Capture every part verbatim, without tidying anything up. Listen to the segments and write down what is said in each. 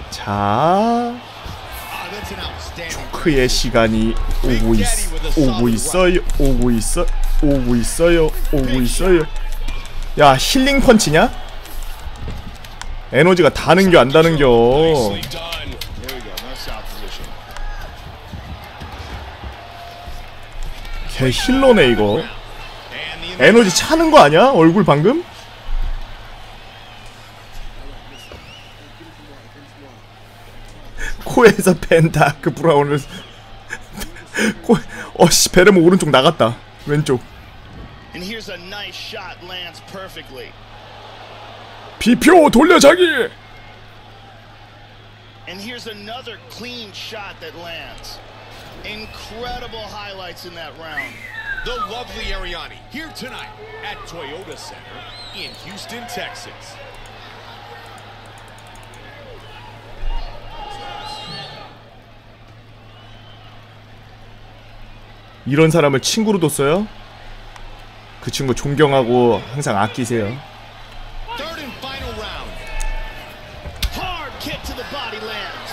자, 초크의 시간이 오고 있, 오고 있어요. 오고 있어, 오고 있어요. 오고 있어요. 야, 힐링 펀치냐? 에너지가 다는겨 안 다는겨. 개 힐러네 이거. 에너지 차는 거 아니야? 얼굴 방금? 코에서 펜타크 브라운을 코, 어씨 베르모 오른쪽 나갔다. 왼쪽. 비표 돌려자기. And here's another clean shot that lands. Incredible highlights in that round. The lovely Ariani here tonight at Toyota Center in Houston, Texas. 이런 사람을 친구로 뒀어요? 그 친구 존경하고 항상 아끼세요. Third and final round. Hard kick to the body lands.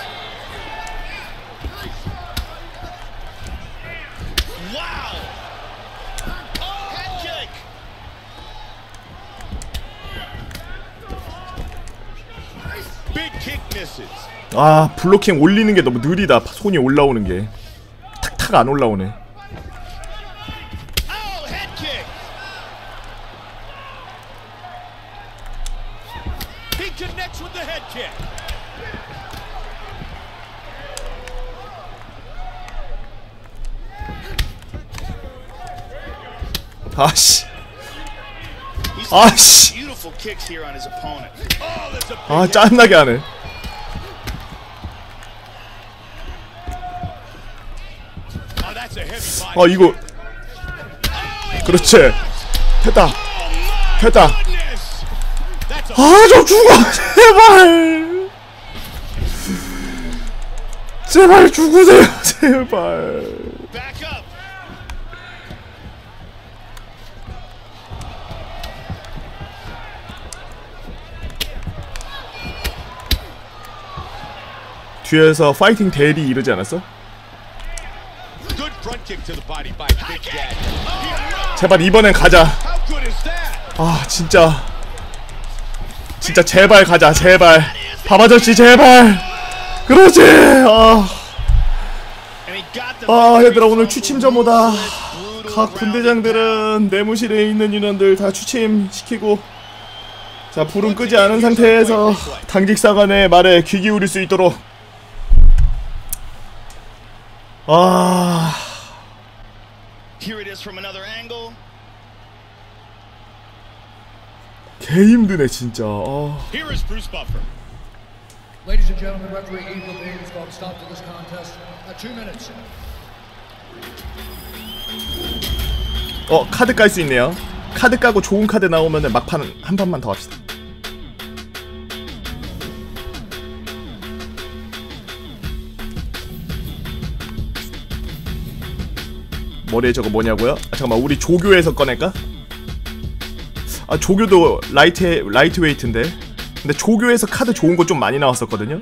Wow. Oh, head kick. Big kick misses. 아, 블로킹 올리는 게 너무 느리다. 손이 올라오는 게 탁탁 안 올라오네. 아씨, 아씨, 아 짜증나게 하네. 아 이거 그렇지. 됐다, 됐다. 아 좀 죽어 제발, 제발 죽으세요 제발. 뒤에서 파이팅 대리 이러지 않았어? 제발 이번엔 가자. 아 진짜 진짜 제발 가자 제발. 밥아저씨 제발. 그러지. 아, 아 얘들아 오늘 취침 전모다. 각 분대장들은 내무실에 있는 인원들 다 취침시키고, 자 불은 끄지 않은 상태에서 당직사관의 말에 귀 기울일 수 있도록. 아, 개 힘드네 진짜. 아. 어 카드 깔 수 있네요. 카드 까고 좋은 카드 나오면은 막판 한 판만 더 합시다. 머리에 저거 뭐냐고요? 아, 잠깐만 우리 조교에서 꺼낼까? 아 조교도 라이트 라이트 웨이트인데. 근데 조교에서 카드 좋은 거 좀 많이 나왔었거든요.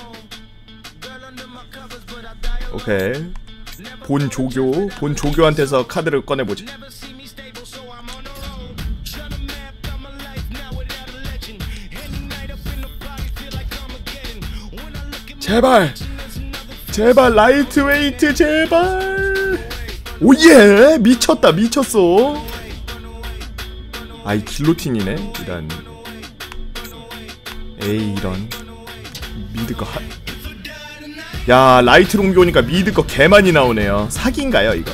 오케이. 본 조교, 본 조교한테서 카드를 꺼내보지. 제발, 제발 라이트 웨이트 제발. 오예 미쳤다 미쳤어. 아이 길로틴이네 이런. 에이 이런 미드 거 하... 야 라이트 롱비 오니까 미드 거 개 많이 나오네요. 사기인가요 이거?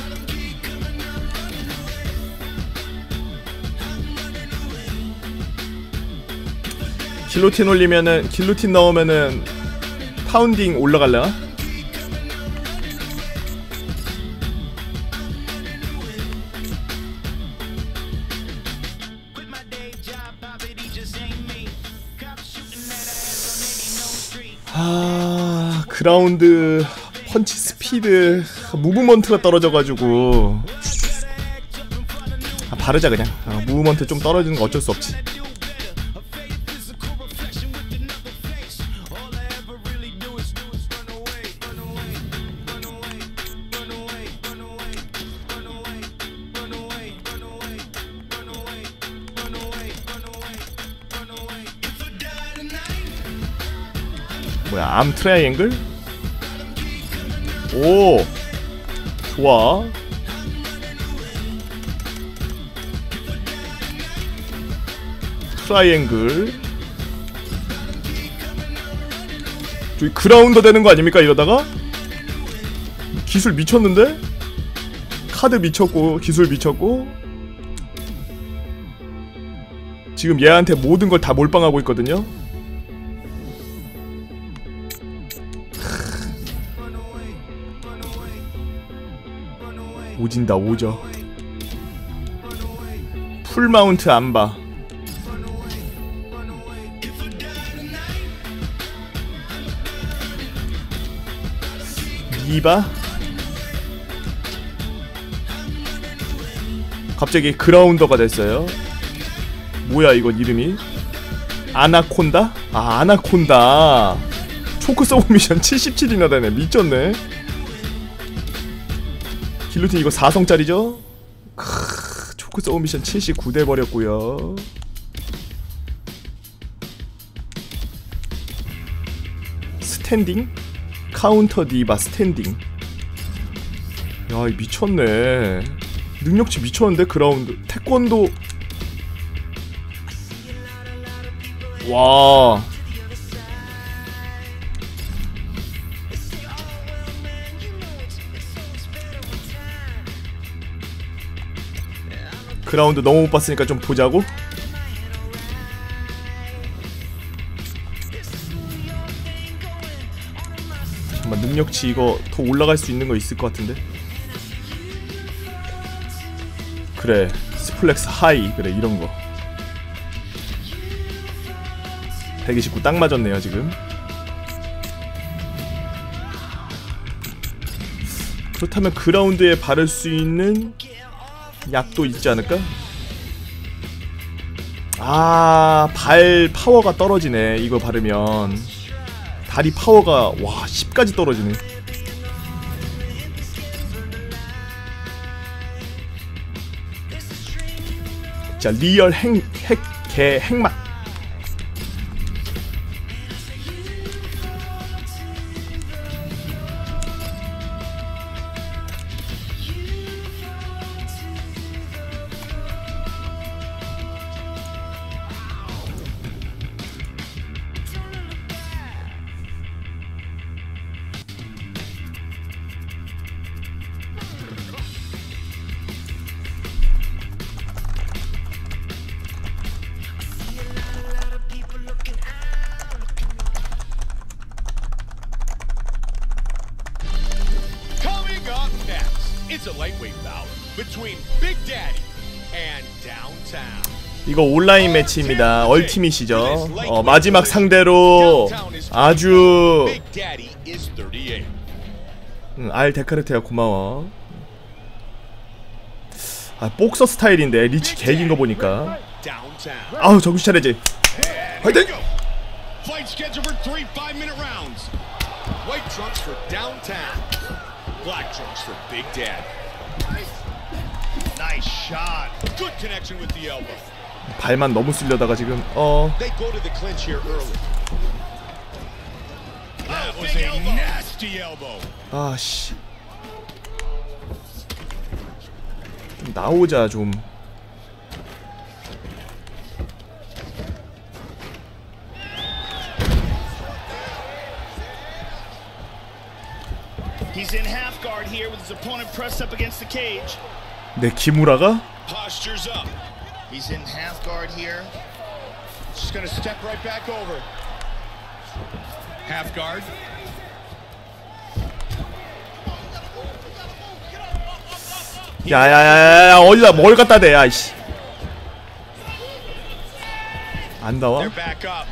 길로틴 올리면은 길로틴 넣으면은 파운딩 올라갈래나? 아 그라운드 펀치 스피드 무브먼트가 떨어져가지고 아, 바르자 그냥. 아, 무브먼트 좀 떨어지는 거 어쩔 수 없지. 뭐야, 암 트라이앵글? 오, 좋아. 트라이앵글. 저기 그라운더 되는 거 아닙니까 이러다가? 기술 미쳤는데? 카드 미쳤고 기술 미쳤고 지금 얘한테 모든 걸 다 몰빵하고 있거든요. 오진다 오져. 풀마운트 안봐. 이바? 갑자기 그라운더가 됐어요. 뭐야 이건 이름이? 아나콘다? 아 아나콘다. 초크 서브 미션 칠십칠이나 되네. 미쳤네. 길로틴 이거 사 성짜리죠? 크으, 초크 서브 미션 칠십구 돼 버렸고요. 스탠딩? 카운터 디바 스탠딩. 야, 이 미쳤네. 능력치 미쳤는데 그라운드. 태권도. 와. 그라운드 너무 못 봤으니까 좀 보자고. 잠깐만, 능력치 이거 더 올라갈 수 있는 거 있을 것 같은데. 그래, 스플렉스 하이. 그래, 이런거 백이십구 딱 맞았네요 지금. 그렇다면 그라운드에 바를 수 있는 약도 있지 않을까? 아, 발 파워가 떨어지네 이거 바르면. 다리 파워가 와 십까지 떨어지네. 자, 리얼 핵, 핵, 개, 핵맛. It's a lightweight bout between Big Daddy and Downtown. 이거 온라인 매치입니다. 얼티밋이죠. 어, 마지막 상대로 아주 응, 알 데카르테야 고마워. 아, 복서 스타일인데 리치 개긴 거 보니까. 아우, 정신 차려야지. 화이팅! Fight scheduled for three five-minute rounds. White trunks for Downtown. Black trunks for Big Daddy. Nice shot. Good connection with the elbow. 발만 너무 쓸려다가 지금 어. They go to the clinch here early. That was a nasty elbow. 아, 씨. 좀 나오자 좀. He's in half guard here with his opponent pressed up against the cage. 네, 기무라가 Postures up. He's in half guard here. Just gonna step right back over. Half guard. 야야야야, 어디다 뭘 갖다 대, 야이씨. 안 나와? They're back up.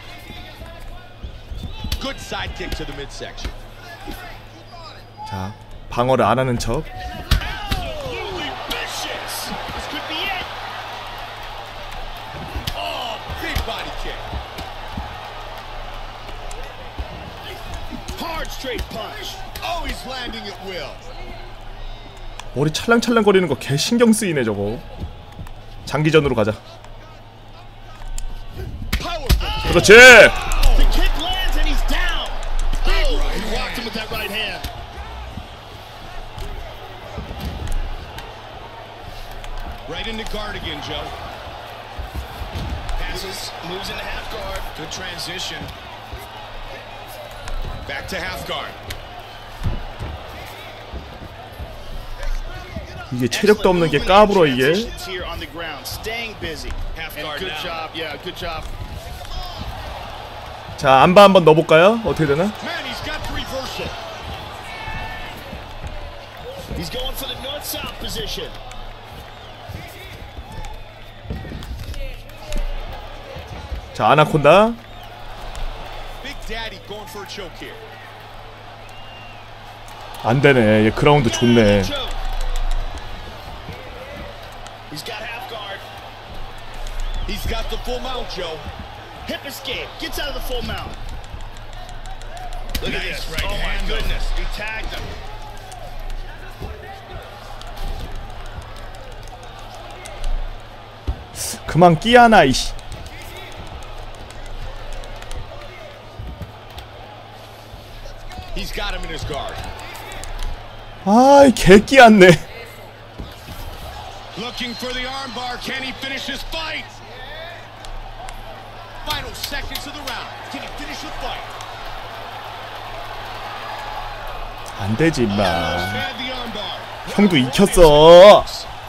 Good side kick to the midsection. 자, 방어를 안 하는 척. Absolutely vicious. This could be it. Oh, big body kick. Hard straight punch. Oh, he's landing at will. 머리 찰랑찰랑 거리는 거 개 신경 쓰이네 저거. 장기전으로 가자. 그렇지. The kick lands and he's down. him with that right hand. Right into guard again, Joe. Passes, moves into half guard. Good transition. Back to half guard. 이게 체력도 없는 게 까불어 이게. Here on the ground, staying busy. Half And guard good now. job, yeah, good job. 자, 안바 한번 넣어볼까요? 어떻게 되나? Man, he's got the reversal. He's going for the north-south position. 자, 아나콘다. Big Daddy going for a choke here. 안 되네. 얘 그라운드 좋네. Choke. He's got half guard. He's got the full mount, Joe. Hip escape. Gets out of the full mount. Look at Nice this. right Oh my hand. goodness. He tagged him. 그만 끼야나 이씨. He's got him in his guard. 아이 개 끼었네. Looking for the armbar. Can he finish this fight? Final seconds of the round. Can he finish the fight? 안 되지 임마. Almost had the armbar. 형도 익혔어.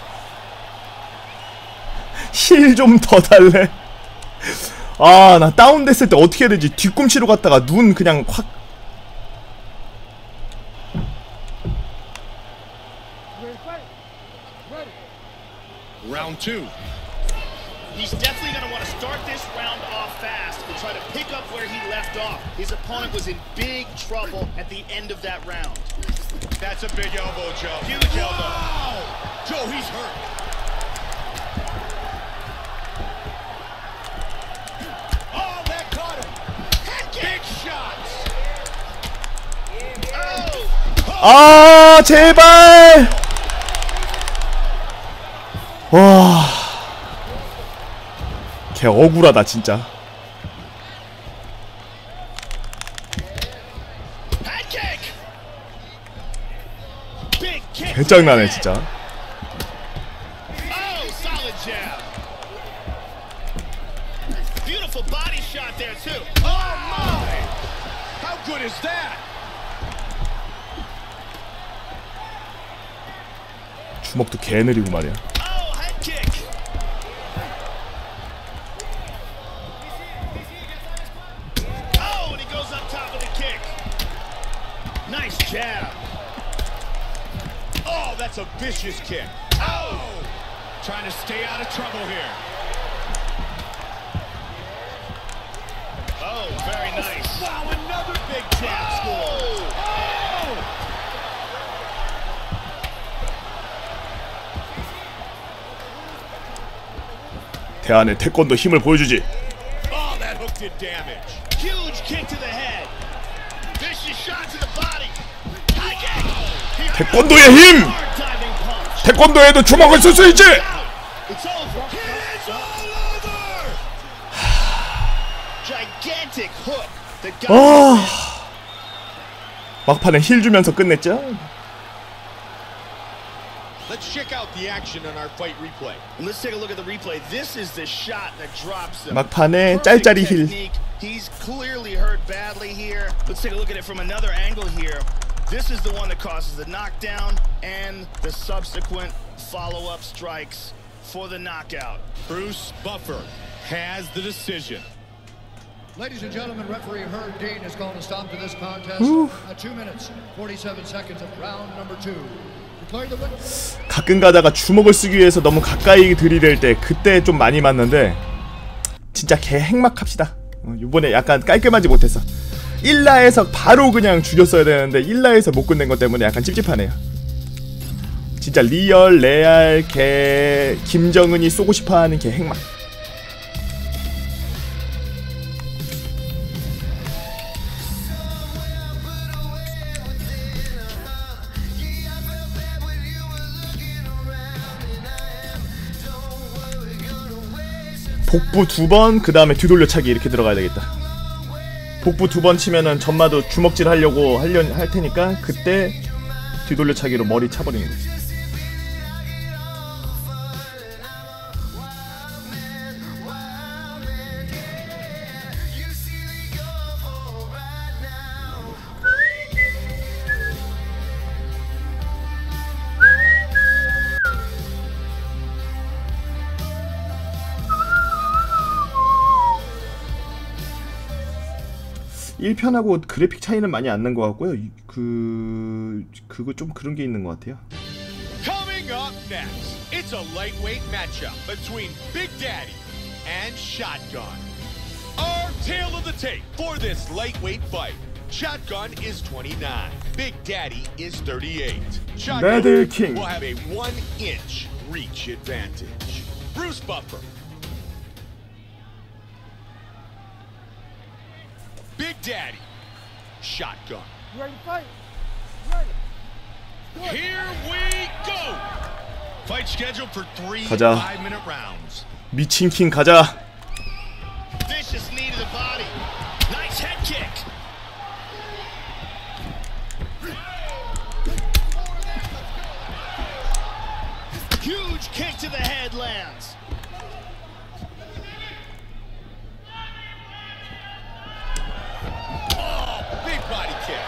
힐 좀 더 달래. 아, 나 다운됐을 때 어떻게 해야 되지? 뒤꿈치로 갔다가 눈 그냥 확. Round two. He's definitely going to want to start this round off fast and try to pick up where he left off. His opponent was in big trouble at the end of that round. That's a big elbow, Joe. Huge elbow. Wow! Joe, he's hurt. Oh, that caught him. Big shots. Oh! 아, 제발. 와. 개 억울하다 진짜. Head kick. Big kick. 개짱나네 진짜. Oh, solid jab. Beautiful body shot there too. Oh, my. How good is that? 주먹도 개 느리고 말이야. Oh, head kick. Oh, and he goes up top of the kick. Nice jab. Oh, that's a vicious kick. Oh! Trying to stay out of trouble here. Oh, very nice. Wow, another big jab score. Oh! Oh! 대안의 태권도 힘을 보여주지. Oh, that hook did damage. Huge kick to the head. Vicious shot to the body. High kick. 태권도의 힘. Hard diving punch. 태권도에도 주먹을 쓸 수 있지. It's over. It's all over. Gigantic hook. The guy. 아. 막판에 힐 주면서 끝냈죠. Let's check out the action on our fight replay. And let's take a look at the replay. This is the shot that drops him. 막판에 Perfect 짤짤이 힐. technique. He's clearly hurt badly here. Let's take a look at it from another angle here. This is the one that causes the knockdown and the subsequent follow-up strikes for the knockout. Bruce Buffer has the decision. Ladies and gentlemen, referee Herb Dean has called a stop to this contest at two minutes, forty-seven seconds of round number two. Declaring the winner. 가끔 가다가 주먹을 쓰기 위해서 너무 가까이 들이댈 때 그때 좀 많이 맞는데 진짜 개 핵막합시다. 어, 이번에 약간 깔끔하지 못했어. 일 라에서 바로 그냥 죽였어야 되는데 일 라에서 못 끝낸 것 때문에 약간 찝찝하네요. 진짜 리얼 레알 개 김정은이 쏘고 싶어하는 개 핵막. 복부 두 번, 그 다음에 뒤돌려차기 이렇게 들어가야 되겠다. 복부 두 번 치면은 전마도 주먹질 하려고 하려 할 테니까 그때 뒤돌려차기로 머리 차버리는 거지. 일 편하고 그래픽 차이는 많이 안 난 것 같고요. 그... 그거 좀 그런 게 있는 것 같아요. Coming up next, it's a lightweight matchup between Big Daddy and Shotgun. Our tale of the tape for this lightweight fight. Shotgun is twenty-nine. Big Daddy is thirty-eight. Shotgun Nether King will have a one-inch reach advantage. Bruce Buffer. Big Daddy. Shotgun. You ready to fight? You ready? Here we go. Fight scheduled for three 가자. five-minute rounds. 미친 킹 가자. Vicious knee to the body. Nice head kick. Huge kick to the head lands. Oh, big body kick.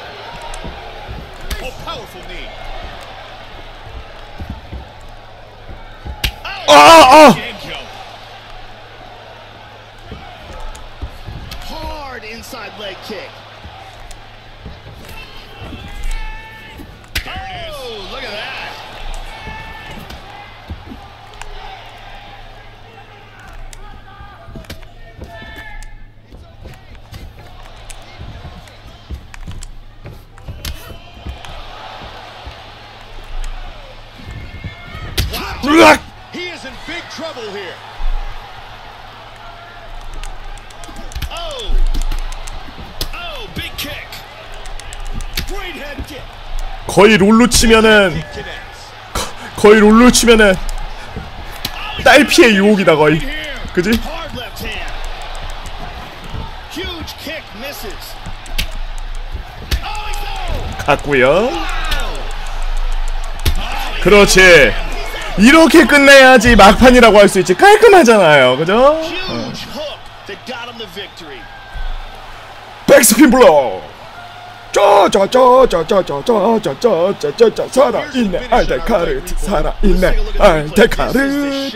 Oh, powerful knee. 아! 아! Game kill. Hard inside leg kick. Oh, look at that. 으악! He is in big trouble here. Oh. Oh, big kick. Great head kick. 거의 롤로 치면은 Connects. 거의 롤로 치면은 딸피의 유혹이다 거의. Here. 그지? Hard left hand. Huge kick misses. Oh, he's out. 갔고요. 그렇지. 이렇게 끝내야지 막판이라고 할 수 있지. 깔끔하잖아요, 그죠? Huge hook that got him the victory. 백스핀 블로. 짜자자자자자자자자자자 살아있네 알데카르 살아있네 알데카르.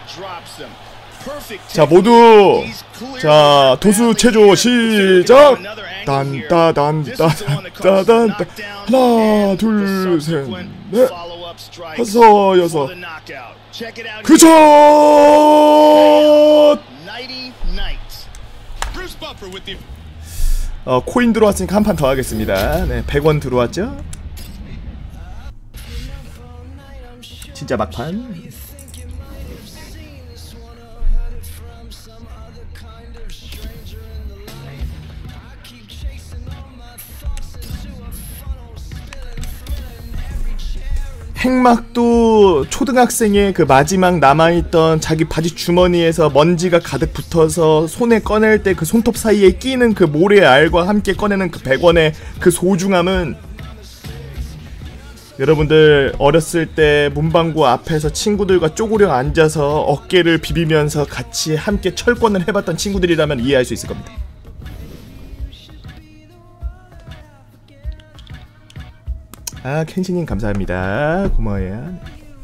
자 모두 자 도수 체조 시작. 딴따단따따단따 하나 둘셋넷 다섯 여섯 그저 Bruce Buffer with the 어, 코인 들어왔으니까 한 판 더 하겠습니다. 네, 백 원 들어왔죠? 진짜 막판. 핵막도 초등학생의 그 마지막 남아있던 자기 바지 주머니에서 먼지가 가득 붙어서 손에 꺼낼 때 그 손톱 사이에 끼는 그 모래알과 함께 꺼내는 그 백 원의 그 소중함은 여러분들 어렸을 때 문방구 앞에서 친구들과 쪼그려 앉아서 어깨를 비비면서 같이 함께 철권을 해봤던 친구들이라면 이해할 수 있을 겁니다. 아 켄시님 감사합니다. 고마워요.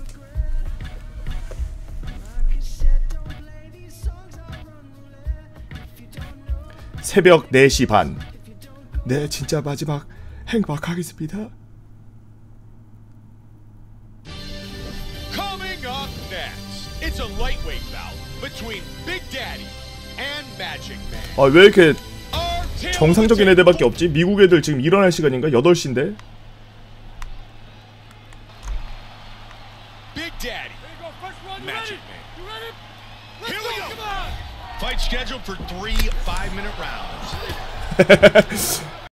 새벽 네 시 반. 네 진짜 마지막 행복하겠습니다. Coming up next, it's a lightweight bout between Big Daddy and Magic Man. 아 왜 이렇게 Our tale 정상적인 of the 애들밖에 없지? 미국 애들 지금 일어날 시간인가? 여덟 시인데? Big Daddy, Magic Man. Here we go. Fight scheduled for three five-minute rounds.